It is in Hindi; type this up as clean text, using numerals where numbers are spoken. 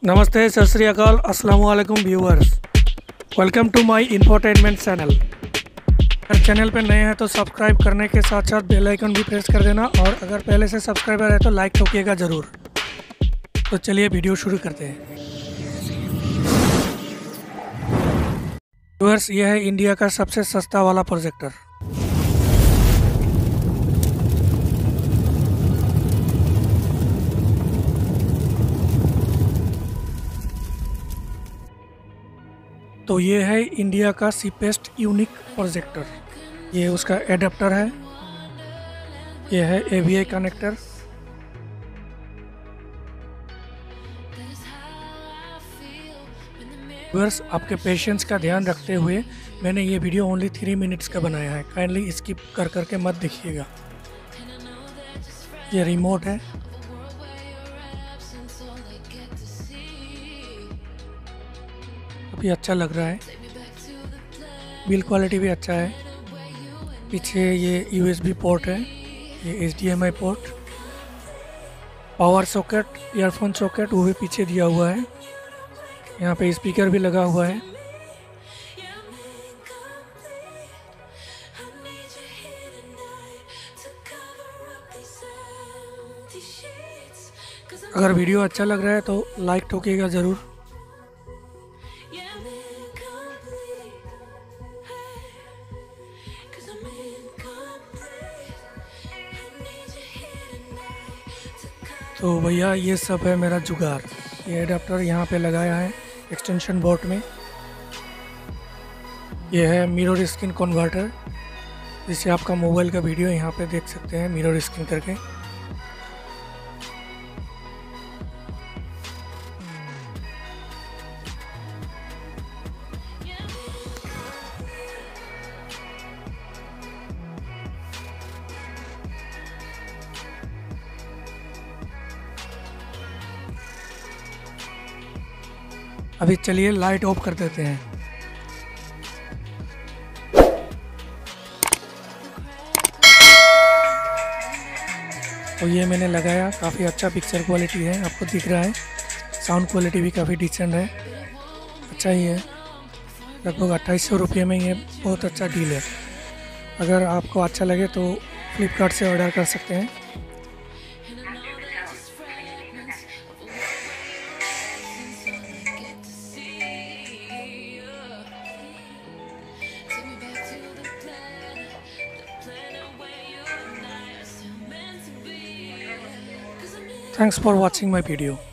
नमस्ते, सत श्री अकाल, अस्सलाम वालेकुम viewers. Welcome to my infotainment channel. अगर चैनल पर नए हैं तो सब्सक्राइब करने के साथ साथ बेल आइकन भी प्रेस कर देना, और अगर पहले से सब्सक्राइबर है तो लाइक ठोकिएगा ज़रूर। तो चलिए वीडियो शुरू करते हैं। व्यूअर्स, यह है इंडिया का सबसे सस्ता वाला प्रोजेक्टर। तो ये है इंडिया का सीपेस्ट यूनिक प्रोजेक्टर। ये उसका एडाप्टर है, ये है AVI कनेक्टर। व्यूअर्स, आपके पेशेंस का ध्यान रखते हुए मैंने ये वीडियो ओनली 3 मिनट्स का बनाया है। काइंडली स्किप कर करके मत देखिएगा। ये रिमोट है, काफ़ी अच्छा लग रहा है, बिल्ड क्वालिटी भी अच्छा है। पीछे ये USB पोर्ट है, ये HDMI port, power socket, earphone socket वो भी पीछे दिया हुआ है। यहाँ पे स्पीकर भी लगा हुआ है। अगर वीडियो अच्छा लग रहा है तो लाइक ठोकिएगा ज़रूर। तो भैया, ये सब है मेरा जुगाड़। ये एडाप्टर यहाँ पे लगाया है एक्सटेंशन बोर्ड में। ये है मिरर स्क्रीन कन्वर्टर, जिससे आपका मोबाइल का वीडियो यहाँ पे देख सकते हैं मिरर स्क्रीन करके। अभी चलिए लाइट ऑफ कर देते हैं। तो ये मैंने लगाया, काफ़ी अच्छा पिक्चर क्वालिटी है, आपको दिख रहा है। साउंड क्वालिटी भी काफ़ी डिसेंट है, अच्छा ही है। लगभग 2800 रुपये में ये बहुत अच्छा डील है। अगर आपको अच्छा लगे तो फ्लिपकार्ट से ऑर्डर कर सकते हैं। Thanks for watching my video.